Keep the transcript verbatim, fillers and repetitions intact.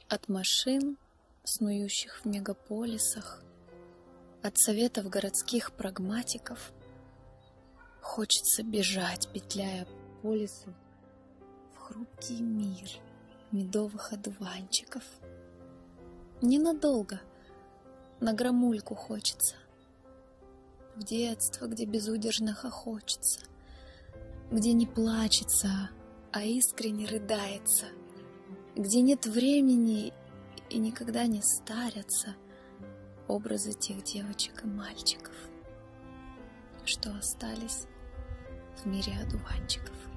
От машин, снующих в мегаполисах, от советов городских прагматиков хочется бежать, петляя по лесу, в хрупкий мир медовых одуванчиков. Ненадолго, на громульку хочется, в детство, где безудержно хохочется, где не плачется, а искренне рыдается, где нет времени и никогда не старятся образы тех девочек и мальчиков, что остались в мире одуванчиков.